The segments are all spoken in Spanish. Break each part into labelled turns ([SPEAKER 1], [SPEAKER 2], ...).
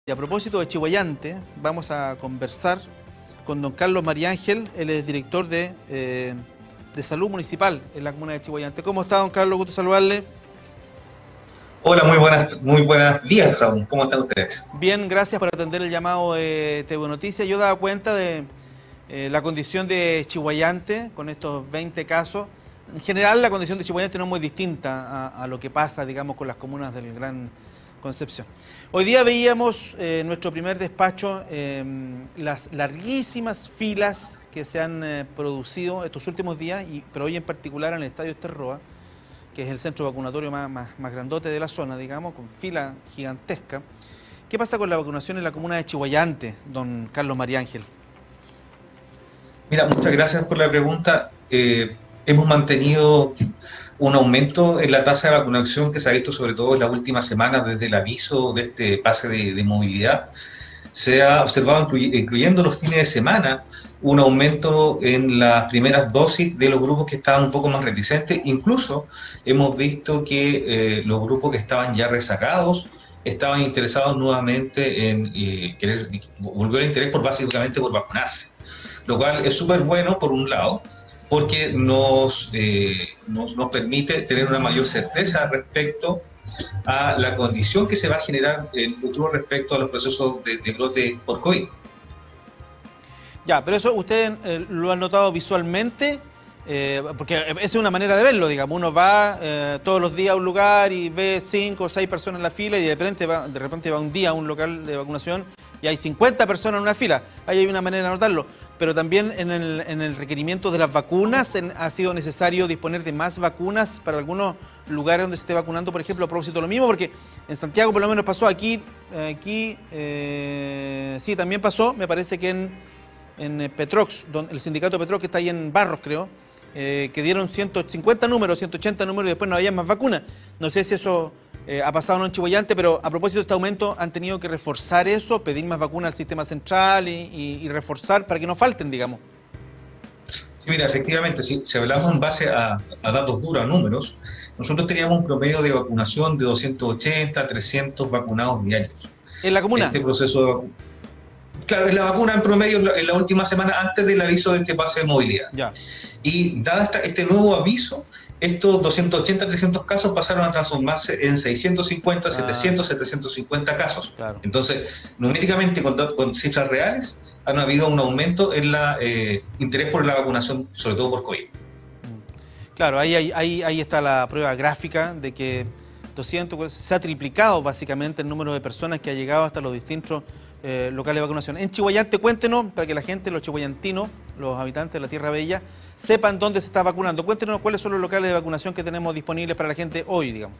[SPEAKER 1] Y a propósito de Chillhuayante, vamos a conversar con don Carlos Mariángel, él es director de Salud Municipal en la comuna de Chillhuayante. ¿Cómo está, don Carlos? Gusto saludarle.
[SPEAKER 2] Hola, muy buenas días, Raúl. ¿Cómo están ustedes?
[SPEAKER 1] Bien, gracias por atender el llamado de TV Noticias. Yo daba cuenta de la condición de Chillhuayante con estos 20 casos. En general, la condición de Chillhuayante no es muy distinta a lo que pasa, digamos, con las comunas del Gran Concepción. Hoy día veíamos en nuestro primer despacho las larguísimas filas que se han producido estos últimos días, pero hoy en particular en el Estadio Esterroa, que es el centro vacunatorio más grandote de la zona, digamos, con fila gigantesca. ¿Qué pasa con la vacunación en la comuna de Chillhuayante, don Carlos Mariángel?
[SPEAKER 2] Mira, muchas gracias por la pregunta. Hemos mantenido un aumento en la tasa de vacunación que se ha visto sobre todo en las últimas semanas desde el aviso de este pase de movilidad. Se ha observado, incluyendo los fines de semana, un aumento en las primeras dosis de los grupos que estaban un poco más reticentes. Incluso hemos visto que los grupos que estaban ya rezagados estaban interesados nuevamente en querer volver a interés básicamente por vacunarse. Lo cual es súper bueno por un lado, porque nos permite tener una mayor certeza respecto a la condición que se va a generar en el futuro respecto a los procesos de brote por COVID.
[SPEAKER 1] Ya, pero eso usted lo ha notado visualmente, porque esa es una manera de verlo, digamos. Uno va todos los días a un lugar y ve 5 o 6 personas en la fila y de repente va un día a un local de vacunación y hay 50 personas en una fila. Ahí hay una manera de notarlo. Pero también en el requerimiento de las vacunas ha sido necesario disponer de más vacunas para algunos lugares donde se esté vacunando, por ejemplo, a propósito de lo mismo, porque en Santiago por lo menos pasó, aquí sí, también pasó, me parece que en Petrox, el sindicato Petrox que está ahí en Barros, creo, que dieron 150 números, 180 números y después no había más vacunas. No sé si eso ha pasado o no en Chillhuayante, pero a propósito de este aumento, ¿han tenido que reforzar eso, pedir más vacunas al sistema central y reforzar para que no falten, digamos?
[SPEAKER 2] Sí, mira, efectivamente, si hablamos en base a datos duros, a números, nosotros teníamos un promedio de vacunación de 280 a 300 vacunados diarios.
[SPEAKER 1] ¿En la comuna?
[SPEAKER 2] Este proceso de claro, es la vacuna en promedio en la última semana antes del aviso de este pase de movilidad.
[SPEAKER 1] Ya.
[SPEAKER 2] Y dada este nuevo aviso, estos 280, 300 casos pasaron a transformarse en 650, 700, 750 casos.
[SPEAKER 1] Claro.
[SPEAKER 2] Entonces, numéricamente, con cifras reales, han habido un aumento en el interés por la vacunación, sobre todo por COVID.
[SPEAKER 1] Claro, ahí está la prueba gráfica de que 200, se ha triplicado básicamente el número de personas que ha llegado hasta los distintos locales de vacunación. En Chillhuayante, cuéntenos, para que la gente, los chillhuayantinos, los habitantes de la Tierra Bella, sepan dónde se está vacunando. Cuéntenos cuáles son los locales de vacunación que tenemos disponibles para la gente hoy, digamos.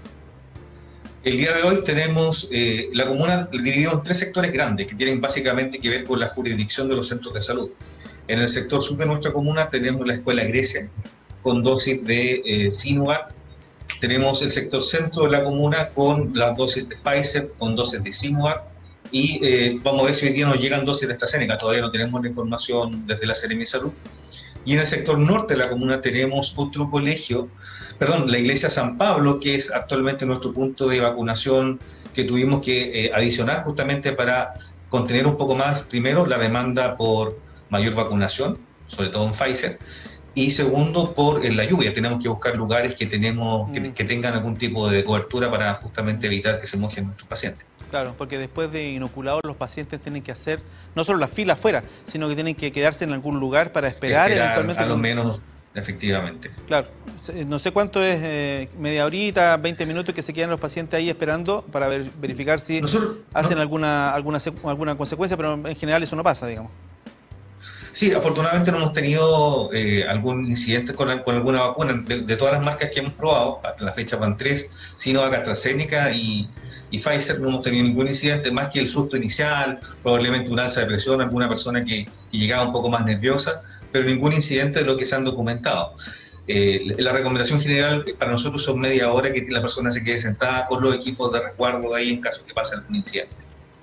[SPEAKER 2] El día de hoy tenemos la comuna dividida en 3 sectores grandes que tienen básicamente que ver con la jurisdicción de los centros de salud. En el sector sur de nuestra comuna tenemos la Escuela Grecia con dosis de Sinovac. Tenemos el sector centro de la comuna con las dosis de Pfizer, con dosis de Sinovac. Y vamos a ver si hoy día nos llegan dosis de AstraZeneca. Todavía no tenemos la información desde la Seremi de Salud. Y en el sector norte de la comuna tenemos otro colegio, la Iglesia San Pablo, que es actualmente nuestro punto de vacunación que tuvimos que adicionar justamente para contener un poco más, primero, la demanda por mayor vacunación, sobre todo en Pfizer, y segundo, por la lluvia. Tenemos que buscar lugares que tengan algún tipo de cobertura para justamente evitar que se mojen nuestros pacientes.
[SPEAKER 1] Claro, porque después de inoculados los pacientes tienen que hacer no solo la fila afuera, sino que tienen que quedarse en algún lugar para esperar eventualmente.
[SPEAKER 2] A lo menos, efectivamente.
[SPEAKER 1] Claro, no sé cuánto es, media horita, 20 minutos que se quedan los pacientes ahí esperando para verificar si hacen alguna consecuencia, pero en general eso no pasa, digamos.
[SPEAKER 2] Sí, afortunadamente no hemos tenido algún incidente con alguna vacuna. De todas las marcas que hemos probado, hasta la fecha van 3, Sinovac, AstraZeneca y Pfizer, no hemos tenido ningún incidente, más que el susto inicial, probablemente un alza de presión, alguna persona que llegaba un poco más nerviosa, pero ningún incidente de lo que se han documentado. La recomendación general para nosotros son media hora que la persona se quede sentada con los equipos de resguardo ahí en caso que pase algún incidente.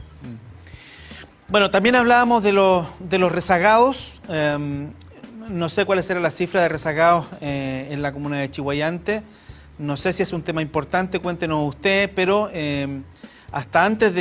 [SPEAKER 1] Bueno, también hablábamos de los rezagados. No sé cuál será la cifra de rezagados en la comuna de Chillhuayante. No sé si es un tema importante, cuéntenos usted, pero hasta antes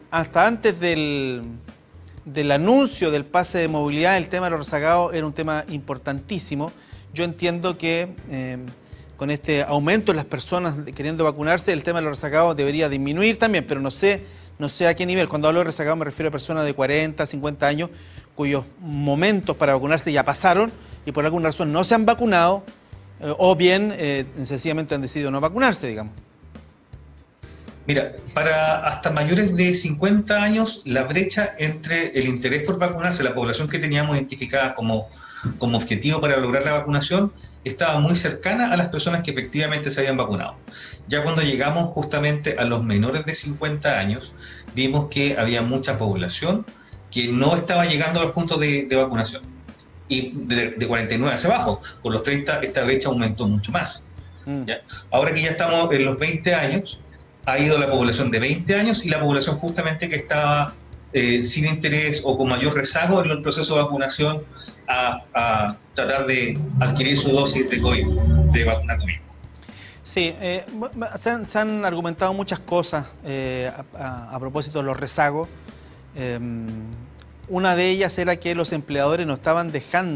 [SPEAKER 1] del anuncio del pase de movilidad, el tema de los rezagados era un tema importantísimo. Yo entiendo que con este aumento de las personas queriendo vacunarse, el tema de los rezagados debería disminuir también, pero no sé a qué nivel. Cuando hablo de rezagados me refiero a personas de 40, 50 años, cuyos momentos para vacunarse ya pasaron y por alguna razón no se han vacunado, o bien sencillamente han decidido no vacunarse, digamos.
[SPEAKER 2] Mira, para hasta mayores de 50 años, la brecha entre el interés por vacunarse, la población que teníamos identificada como objetivo para lograr la vacunación, estaba muy cercana a las personas que efectivamente se habían vacunado. Ya cuando llegamos justamente a los menores de 50 años, vimos que había mucha población que no estaba llegando a los puntos de vacunación. Y de 49 hacia abajo, con los 30 esta brecha aumentó mucho más. ¿Ya? Ahora que ya estamos en los 20 años, ha ido la población de 20 años y la población justamente que estaba sin interés o con mayor rezago en el proceso de vacunación a tratar de adquirir su dosis de COVID, de vacuna COVID.
[SPEAKER 1] Sí, se han argumentado muchas cosas a propósito de los rezagos. Una de ellas era que los empleadores no estaban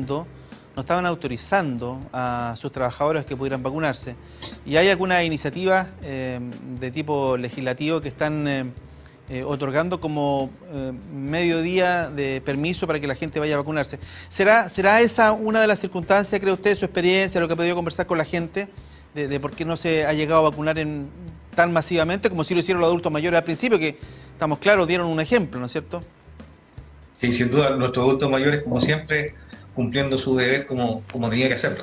[SPEAKER 1] autorizando a sus trabajadores que pudieran vacunarse. Y hay algunas iniciativas de tipo legislativo que están otorgando como medio día de permiso para que la gente vaya a vacunarse. ¿Será esa una de las circunstancias, cree usted, su experiencia, lo que ha podido conversar con la gente, de por qué no se ha llegado a vacunar tan masivamente como si lo hicieron los adultos mayores al principio, que estamos claros, dieron un ejemplo, ¿no es cierto?
[SPEAKER 2] Sí, sin duda, nuestros adultos mayores, como siempre, cumpliendo su deber como tenía que hacerlo.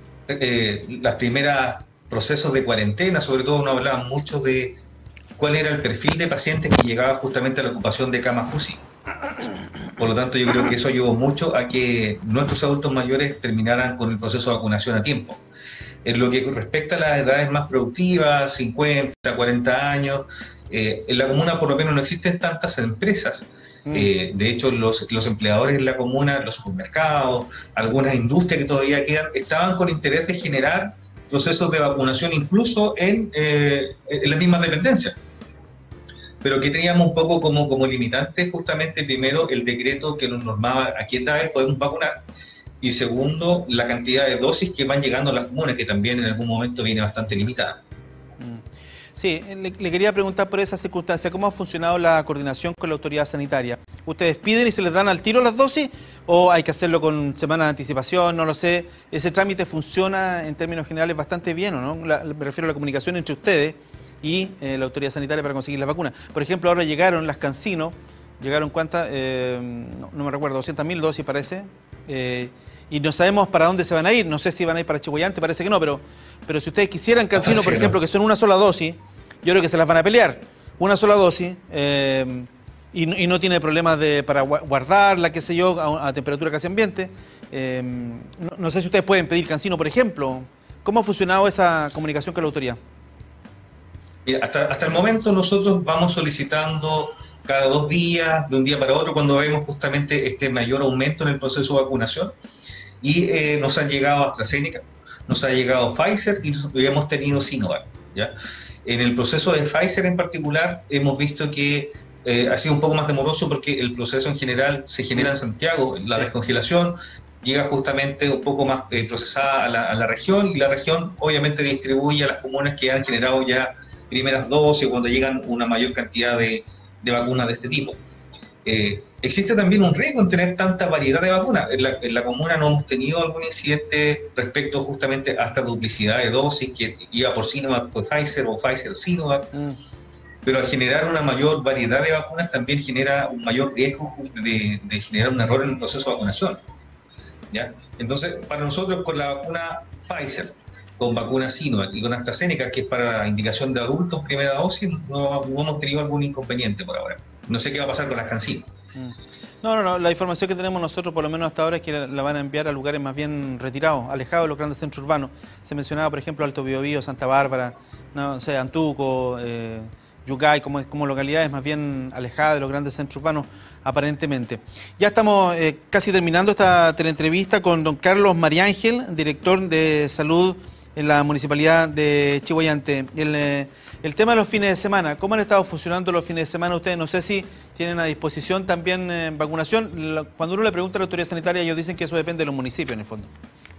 [SPEAKER 2] Los primeros procesos de cuarentena, sobre todo, nos hablaban mucho de cuál era el perfil de pacientes que llegaba justamente a la ocupación de camas UCI. Por lo tanto, yo creo que eso ayudó mucho a que nuestros adultos mayores terminaran con el proceso de vacunación a tiempo. En lo que respecta a las edades más productivas, 50, 40 años, en la comuna por lo menos no existen tantas empresas. De hecho, los empleadores en la comuna, los supermercados, algunas industrias que todavía quedan, estaban con interés de generar procesos de vacunación incluso en las mismas dependencias. Pero que teníamos un poco como limitante justamente, primero, el decreto que nos normaba a qué edades podemos vacunar, y segundo, la cantidad de dosis que van llegando a las comunas, que también en algún momento viene bastante limitada.
[SPEAKER 1] Sí, le quería preguntar por esa circunstancia, ¿cómo ha funcionado la coordinación con la autoridad sanitaria? ¿Ustedes piden y se les dan al tiro las dosis o hay que hacerlo con semanas de anticipación? No lo sé. ¿Ese trámite funciona en términos generales bastante bien o no? Me refiero a la comunicación entre ustedes y la autoridad sanitaria para conseguir las vacunas. Por ejemplo, ahora llegaron las CanSino, llegaron ¿cuántas? No me recuerdo, 200.000 dosis parece. Y no sabemos para dónde se van a ir. No sé si van a ir para Chihuayante, parece que no, pero si ustedes quisieran CanSino, por ejemplo, que son una sola dosis, yo creo que se las van a pelear. Una sola dosis y no tiene problemas para guardarla, qué sé yo, a temperatura casi ambiente. No sé si ustedes pueden pedir CanSino, por ejemplo. ¿Cómo ha funcionado esa comunicación con la autoridad?
[SPEAKER 2] Mira, hasta el momento nosotros vamos solicitando cada 2 días, de un día para otro, cuando vemos justamente este mayor aumento en el proceso de vacunación. Y nos han llegado AstraZeneca, nos ha llegado Pfizer y hemos tenido Sinovac, ¿ya? En el proceso de Pfizer en particular hemos visto que ha sido un poco más demoroso porque el proceso en general se genera en Santiago, la descongelación llega justamente un poco más procesada a la región, y la región obviamente distribuye a las comunas que han generado ya primeras dosis cuando llegan una mayor cantidad de vacunas de este tipo. Existe también un riesgo en tener tanta variedad de vacunas. En la comuna no hemos tenido algún incidente respecto justamente a esta duplicidad de dosis que iba por Sinovac por Pfizer o Pfizer Sinovac. Pero al generar una mayor variedad de vacunas también genera un mayor riesgo de generar un error en el proceso de vacunación, ¿ya? Entonces, para nosotros con la vacuna Pfizer, con vacuna Sinovac y con AstraZeneca, que es para la indicación de adultos, primera dosis, no hemos tenido algún inconveniente por ahora. No sé qué va a pasar con las CanSino.
[SPEAKER 1] No, la información que tenemos nosotros, por lo menos hasta ahora, es que la van a enviar a lugares más bien retirados, alejados de los grandes centros urbanos. Se mencionaba, por ejemplo, Alto Biobío, Santa Bárbara, no sé, Antuco, Yucay, como localidades más bien alejadas de los grandes centros urbanos, aparentemente. Ya estamos casi terminando esta teleentrevista con don Carlos Mariángel, director de Salud en la municipalidad de Chillhuayante. El tema de los fines de semana, ¿cómo han estado funcionando los fines de semana ustedes? No sé si tienen a disposición también vacunación. Cuando uno le pregunta a la autoridad sanitaria, ellos dicen que eso depende de los municipios en el fondo.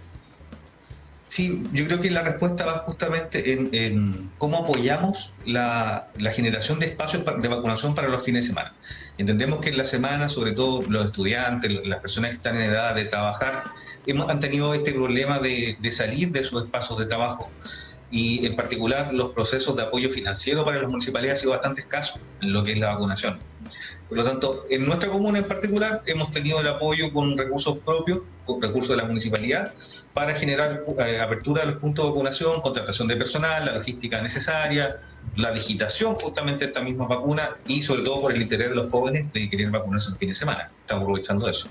[SPEAKER 2] Sí, yo creo que la respuesta va justamente en cómo apoyamos la generación de espacios de vacunación para los fines de semana. Entendemos que en la semana, sobre todo los estudiantes, las personas que están en edad de trabajar, han tenido este problema de salir de sus espacios de trabajo, y en particular los procesos de apoyo financiero para las municipalidades han sido bastante escasos en lo que es la vacunación. Por lo tanto, en nuestra comuna en particular hemos tenido el apoyo con recursos propios, con recursos de la municipalidad, para generar apertura de los puntos de vacunación, contratación de personal, la logística necesaria, la digitación justamente de esta misma vacuna y sobre todo por el interés de los jóvenes de querer vacunarse el fin de semana. Estamos aprovechando eso.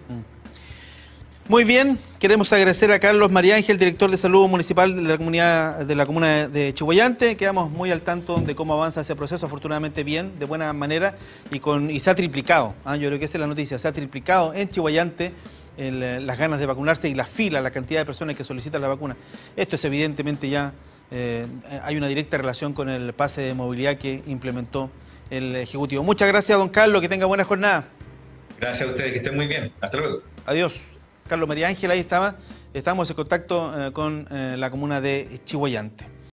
[SPEAKER 1] Muy bien, queremos agradecer a Carlos María Ángel, director de salud municipal de la comuna de Chillhuayante. Quedamos muy al tanto de cómo avanza ese proceso, afortunadamente bien, de buena manera, y se ha triplicado. Yo creo que esa es la noticia, se ha triplicado en Chillhuayante las ganas de vacunarse y la fila, la cantidad de personas que solicitan la vacuna. Esto es evidentemente ya, hay una directa relación con el pase de movilidad que implementó el Ejecutivo. Muchas gracias, don Carlos, que tenga buena jornada.
[SPEAKER 2] Gracias a ustedes, que estén muy bien. Hasta luego.
[SPEAKER 1] Adiós. Carlos María Ángel, ahí estaba. Estamos en contacto con la comuna de Chillhuayante.